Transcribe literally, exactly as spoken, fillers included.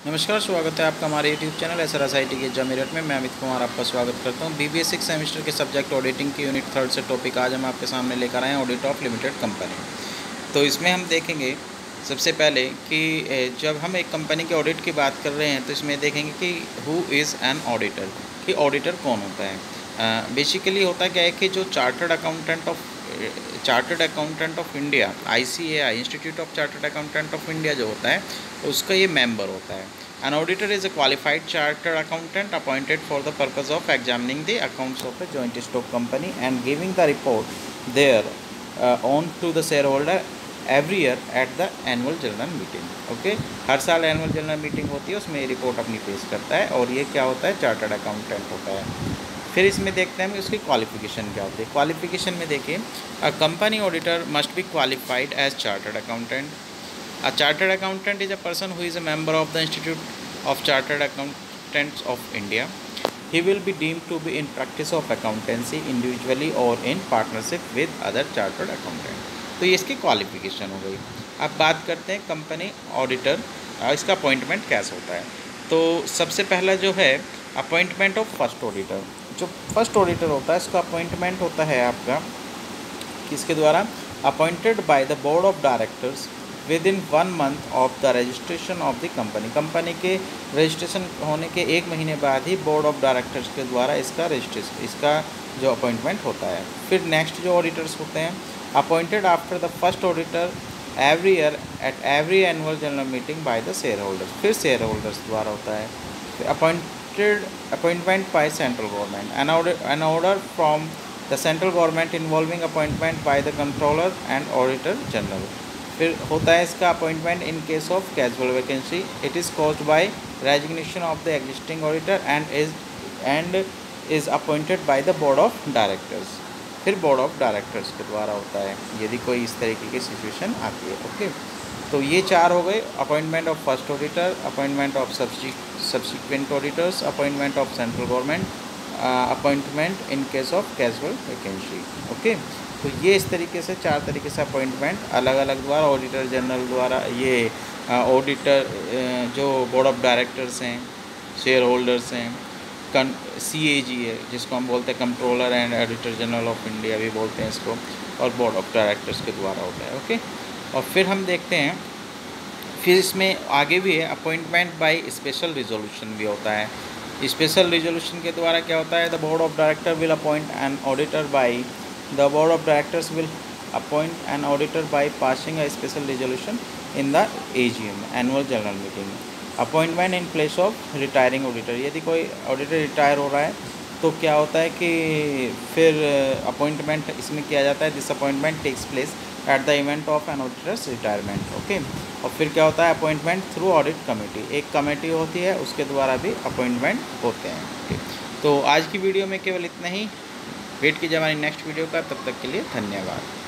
नमस्कार, स्वागत है आपका हमारे YouTube channel S R S I T के एग्जाम मेरठ में। मैं अमित कुमार आपका स्वागत करता हूं। बीबीए सिक्स सेमेस्टर के सब्जेक्ट ऑडिटिंग की यूनिट थर्ड से टॉपिक आज हम आपके सामने लेकर आए हैं, ऑडिट ऑफ लिमिटेड कंपनी। तो इसमें हम देखेंगे सबसे पहले कि जब हम एक कंपनी के ऑडिट की बात कर रहे हैं तो इसमें देखेंगे कि हु इज़ एन ऑडिटर, कि ऑडिटर कौन होता है। बेसिकली होता क्या है कि जो chartered accountant of chartered accountant of India I C A I institute of chartered accountant of India जो होता है उसका ये मेंबर होता है। An auditor is a qualified chartered accountant appointed for the purpose of examining the accounts of a joint stock company and giving the report there uh, on to the shareholder every year at the annual general meeting. Okay, हर साल annual general meeting होती है, उसमें report अपनी पेश करता है और ये क्या होता है, चार्टर्ड अकाउंटेंट होता है। फिर इसमें देखते हैं उसकी क्वालिफिकेशन क्या होती है। क्वालिफिकेशन में देखिए, a company auditor must be qualified as chartered accountant. A chartered accountant is a person who is a member of the Institute of Chartered Accountants of India. He will be deemed to be in practice of accountancy individually or in partnership with other chartered accountant. तो ये इसकी qualification हो गई। अब बात करते हैं company auditor, इसका अपॉइंटमेंट कैसे होता है। तो सबसे पहला जो है अपॉइंटमेंट ऑफ फर्स्ट ऑडिटर। जो फर्स्ट ऑडिटर होता है इसका अपॉइंटमेंट होता है आपका किसके द्वारा, appointed by the board of directors within one month of the registration of the company. Company के रजिस्ट्रेशन होने के एक महीने बाद ही बोर्ड ऑफ डायरेक्टर्स के द्वारा इसका रजिस्ट्रेशन इसका जो अपॉइंटमेंट होता है। फिर नेक्स्ट जो ऑडिटर्स होते हैं, appointed after the first auditor every year at every annual general meeting by the shareholders. फिर शेयर होल्डर्स द्वारा होता है। फिर appointed appointment by central government, an order an order from the central government involving appointment by the controller and auditor general. फिर होता है इसका appointment in case of casual vacancy, it is caused by resignation of the existing auditor and is and is appointed by the board of directors. फिर board of directors के द्वारा होता है यदि कोई इस तरीके की सिचुएशन आती है। ओके, तो ये चार हो गए, appointment of first auditor, appointment of subsequent auditors, appointment of central government, appointment in case of casual vacancy. Okay, तो ये इस तरीके से चार तरीके से अपॉइंटमेंट अलग अलग द्वारा, ऑडिटर जनरल द्वारा, ये ऑडिटर जो बोर्ड ऑफ डायरेक्टर्स हैं, शेयर होल्डर्स हैं, कन सी ए जी है जिसको हम बोलते हैं controller and auditor general of India भी बोलते हैं इसको, और बोर्ड ऑफ डायरेक्टर्स के द्वारा होता है। ओके, और फिर हम देखते हैं फिर इसमें आगे भी है अपॉइंटमेंट बाय स्पेशल रिजोल्यूशन भी होता है। स्पेशल रिजोल्यूशन के द्वारा क्या होता है, the board of director will appoint an auditor by The board of directors will appoint an auditor by passing a special resolution in the A G M annual general meeting. Appointment in place of retiring auditor, यदि कोई auditor retire हो रहा है तो क्या होता है कि फिर अपॉइंटमेंट इसमें किया जाता है। This appointment takes place at the event of an auditor's retirement. Okay, और फिर क्या होता है, अपॉइंटमेंट थ्रू ऑडिट कमेटी, एक कमेटी होती है उसके द्वारा भी अपॉइंटमेंट होते हैं। okay. तो आज की वीडियो में केवल इतना ही। वेट कीजिए हमारी नेक्स्ट वीडियो का, तब तक के लिए धन्यवाद।